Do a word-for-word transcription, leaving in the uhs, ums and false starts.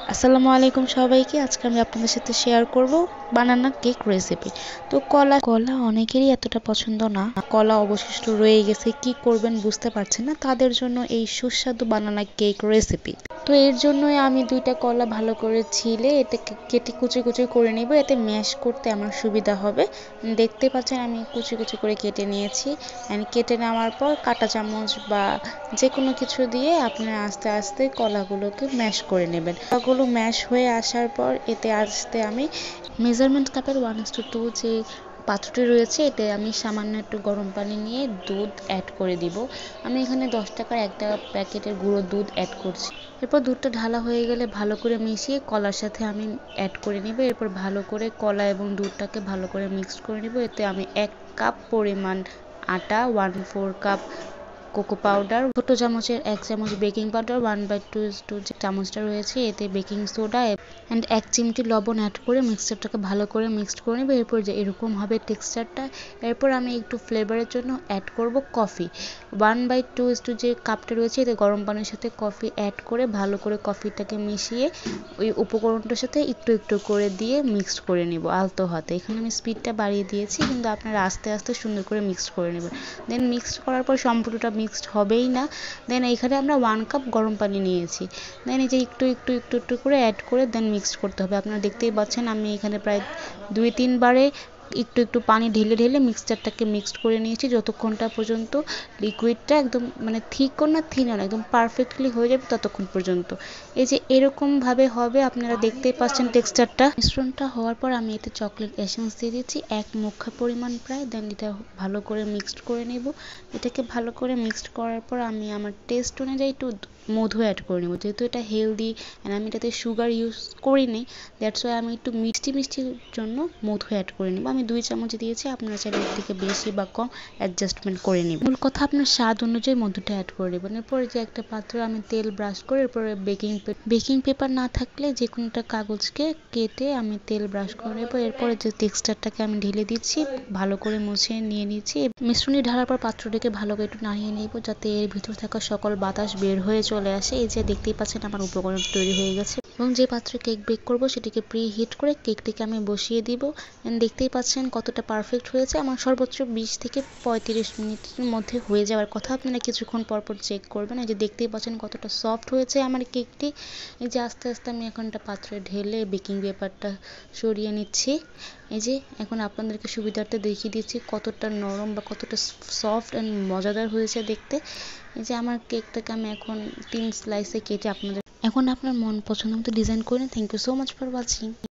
আসসালামু আলাইকুম সবাইকে। আজকে আমি আপনাদের সাথে শেয়ার করব বানানা কেক রেসিপি। তো কলা কলা অনেকেরই এতটা পছন্দ না, কলা অবশিষ্ট রয়ে গেছে, কি করবেন বুঝতে পারছেন না, তাদের জন্য এই সুস্বাদু বানানা কেক রেসিপি। তো এর জন্যই আমি দুইটা কলা ভালো করে ছিলে এটা কেটে কুচি কুচি করে নিব, এতে ম্যাশ করতে আমার সুবিধা হবে। দেখতে পাচ্ছেন আমি কুচি কুচি করে কেটে নিয়েছি। অ্যান্ড কেটে নেওয়ার পর কাঁটা চামচ বা যে কোনো কিছু দিয়ে আপনারা আস্তে আস্তে কলাগুলোকে ম্যাশ করে নেবেন। কলাগুলো ম্যাশ হয়ে আসার পর এতে আস্তে আমি মেজারমেন্ট কাপের ওয়ান ইস টু টু যে পাত্রটি রয়েছে এতে আমি সামান্য একটু গরম পানি নিয়ে দুধ অ্যাড করে দিব। আমি এখানে দশ টাকার একটা প্যাকেটের গুঁড়ো দুধ অ্যাড করছি। এরপর দুধটা ঢালা হয়ে গেলে ভালো করে মিশিয়ে কলার সাথে আমি অ্যাড করে নিব। এরপর ভালো করে কলা এবং দুধটাকে ভালো করে মিক্সড করে নিব। এতে আমি এক কাপ পরিমাণ আটা, one four cup cocoa powder, ছোট চামচের এক চামচ baking powder, one by two two যে চামচটা রয়েছে এতে বেকিং সোডা অ্যান্ড এক চিমটি লবণ অ্যাড করে মিক্সচারটাকে ভালো করে মিক্সড করে নেব। এরপর যে এরকম হবে টেক্সচারটা। এরপর আমি একটু ফ্লেভারের জন্য অ্যাড করব coffee. One by two two যে কাপটা রয়েছে এতে গরম পানির সাথে কফি অ্যাড করে ভালো করে কফিটাকে মিশিয়ে ওই উপকরণটার সাথে একটু একটু করে দিয়ে মিক্সড করে নিব আলতো হাতে। এখানে আমি স্পিডটা বাড়িয়ে দিয়েছি, কিন্তু আপনারা আস্তে আস্তে সুন্দর করে মিক্সড করে নেবেন। দেন মিক্সড করার পর সম্পূর্ণটা মিক্সড হবেই না। দেন এইখানে আমরা ওয়ান কাপ গরম পানি নিয়েছি। দেন এই যে একটু একটু একটু একটু করে অ্যাড করে দেন মিক্সড করতে হবে। আপনারা দেখতেই পাচ্ছেন আমি এখানে প্রায় দুই তিনবারে একটু একটু পানি ঢেলে ঢেলে মিক্সচারটাকে মিক্সড করে নিয়েছি, যতক্ষণটা পর্যন্ত লিকুইডটা একদম মানে থিকও না থিনও না, একদম পারফেক্টলি হয়ে যাবে ততক্ষণ পর্যন্ত। এই যে এরকমভাবে হবে, আপনারা দেখতেই পাচ্ছেন টেক্সচারটা। মিশ্রণটা হওয়ার পর আমি এতে চকলেট এসেন্স দিয়ে দিচ্ছি এক মুখা পরিমাণ প্রায়। দেন এটা ভালো করে মিক্সড করে নেব। এটাকে ভালো করে মিক্সড করার পর আমি আমার টেস্ট অনুযায়ী একটু মধু অ্যাড করে নেব, যেহেতু এটা হেলদি অ্যান্ড আমি এটাতে সুগার ইউজ করি নি, দ্যাটস ওয়াই আমি একটু মিষ্টি মিষ্টির জন্য মধু অ্যাড করে নেব। আমি দুই চামচ দিয়েছি, আপনারা চাইলে এর থেকে বেশি বা কম অ্যাডজাস্টমেন্ট করে নেবেন। মূল কথা আপনার স্বাদ অনুযায়ী মধুটা অ্যাড করে নেবেন। এরপরে যে একটা পাত্রে আমি তেল ব্রাশ করে এরপরে বেকিং বেকিং পেপার না থাকলে যে কোনো একটা কাগজকে কেটে আমি তেল ব্রাশ করে নেব। এরপরে যে টেক্সচারটাকে আমি ঢেলে দিচ্ছি, ভালো করে মুছে নিয়ে নিচ্ছি। মিশ্রণটি ঢালার পর পাত্রটিকে ভালো করে একটু নাড়িয়ে নেব যাতে এর ভিতর থাকা সকল বাতাস বের হয়ে চলে আসে। এই যে দেখতেই পাচ্ছেন আমার উপকরণ তৈরি হয়ে গেছে। এবং যে পাত্রে কেক বেক করব সেটিকে প্রি হিট করে কেকটিকে আমি বসিয়ে দিব। এন্ড দেখতেই পাচ্ছেন কতটা পারফেক্ট হয়েছে। আমার সর্বোচ্চ বিশ থেকে পঁয়ত্রিশ মিনিটের মধ্যে হয়ে যাওয়ার কথা, আপনারা কিছুক্ষণ পরপর চেক করবেন। এই যে দেখতেই পাচ্ছেন কতটা সফট হয়েছে আমার কেকটি। এই যে আস্তে আস্তে আমি এখন একটা পাত্রে ঢেলে বেকিং পেপারটা সরিয়ে নিচ্ছি। এই যে এখন আপনাদেরকে সুবিধার্থে দেখিয়ে দিচ্ছি কতটা নরম বা কতটা সফট অ্যান্ড মজাদার হয়েছে দেখতে। এই যে আমার কেকটাকে আমি এখন তিন স্লাইসে কেটে আপনাদের এখন আপনার মন পছন্দ মতো ডিজাইন করে নিন। Thank you so much for watching.